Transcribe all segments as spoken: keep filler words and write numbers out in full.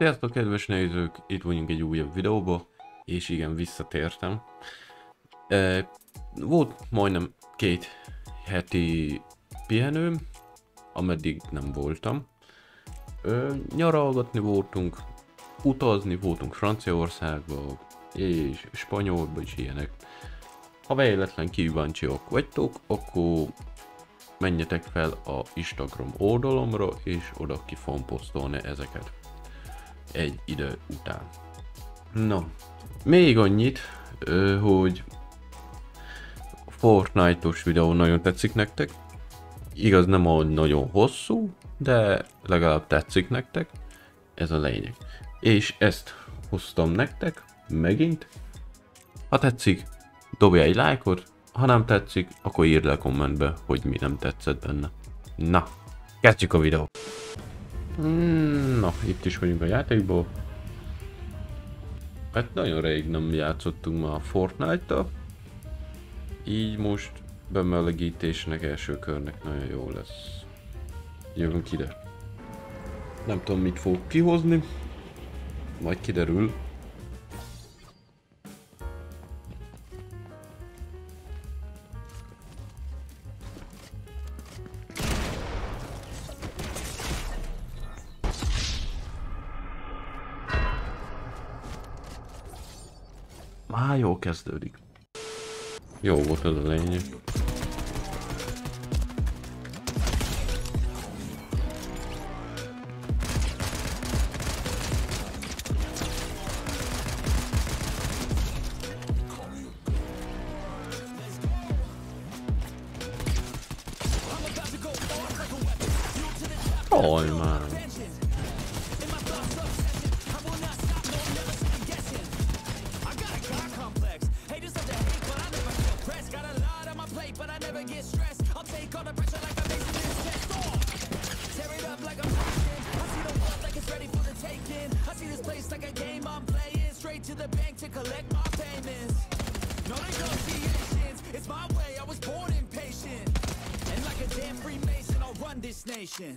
Sziasztok kedves nézők, itt vagyunk egy újabb videóba, és igen, visszatértem. E, volt majdnem két heti pihenőm, ameddig nem voltam. E, nyaralgatni voltunk, utazni voltunk Franciaországba, és Spanyolba is ilyenek. Ha véletlen kíváncsiak vagytok, akkor menjetek fel a Instagram oldalomra, és oda ki fogom posztolni ezeket egy idő után. Na, még annyit, hogy Fortnite-os videó nagyon tetszik nektek. Igaz, nem olyan nagyon hosszú, de legalább tetszik nektek. Ez a lényeg. És ezt hoztam nektek, megint. Ha tetszik, dobja egy lájkot, ha nem tetszik, akkor írd le a kommentbe, hogy mi nem tetszett benne. Na, kezdjük a videót! Na, itt is vagyunk a játékból. Hát nagyon rég nem játszottunk már a Fortnite-tal. Így most bemelegítésnek, első körnek nagyon jó lesz. Jövünk ide. Nem tudom, mit fog kihozni. Majd kiderül. Már jól kezdődik. Jó volt ez a lényeg. Oj, már. This nation.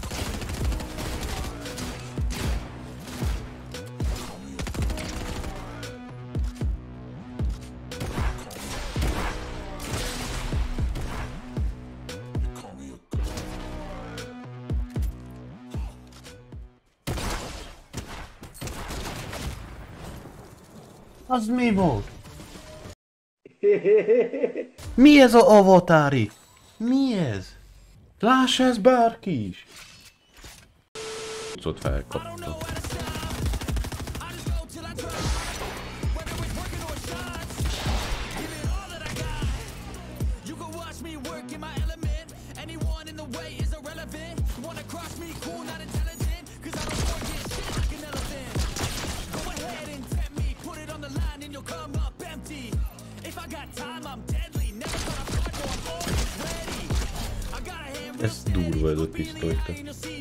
Az mi volt? Mi ez a avatári? Mi ez? Láss ez bárki is! Ott felkapta. Ez durva ez a pisztolyta.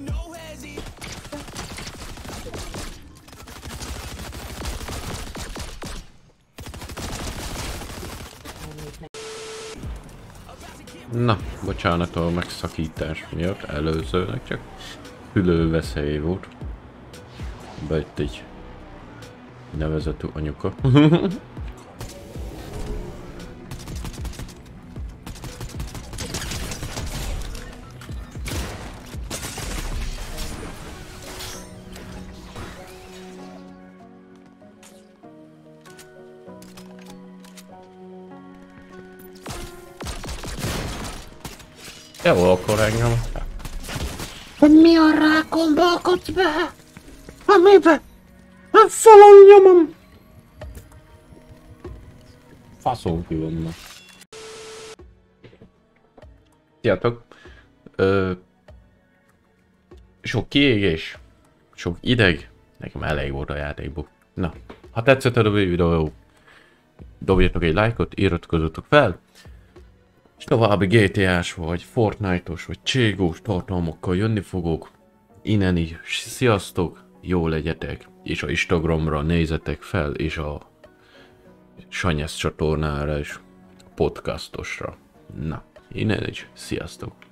Na, bocsánat a megszakítás miatt, előzőnek csak fülőveszély volt. Bejött egy nevezetű anyuka. Jó, akkor engem. Hogy mi a rákomba akadsz be? Amibe? Hát falon nyomom! Faszom ki vannak. Sziasztok! Ö... Sok kiégés, sok ideg, nekem elég volt a játékból. Na, ha tetszett a videó, dobjatok egy lájkot, iratkozzatok fel, és további gé té á-s vagy Fortnite-os vagy Cségós tartalmakkal jönni fogok. Innen is sziasztok, jó legyetek, és a Instagramra nézzetek fel, és a Sanyesz csatornára és podcastosra. Na, innen is sziasztok.